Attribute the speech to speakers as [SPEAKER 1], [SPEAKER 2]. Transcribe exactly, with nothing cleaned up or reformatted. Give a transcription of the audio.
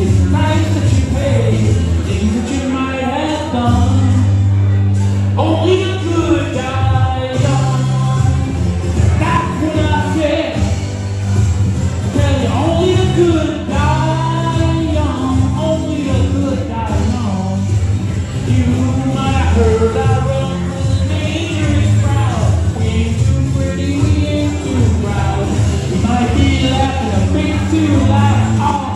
[SPEAKER 1] It's the price that you pay, things that you might have done. Only the good die young. That's what I said. Tell you, only the good die young. Only the good die young. You might have heard I run with a dangerous crowd. We ain't too pretty, we ain't too proud. We might be laughing a bit too loud.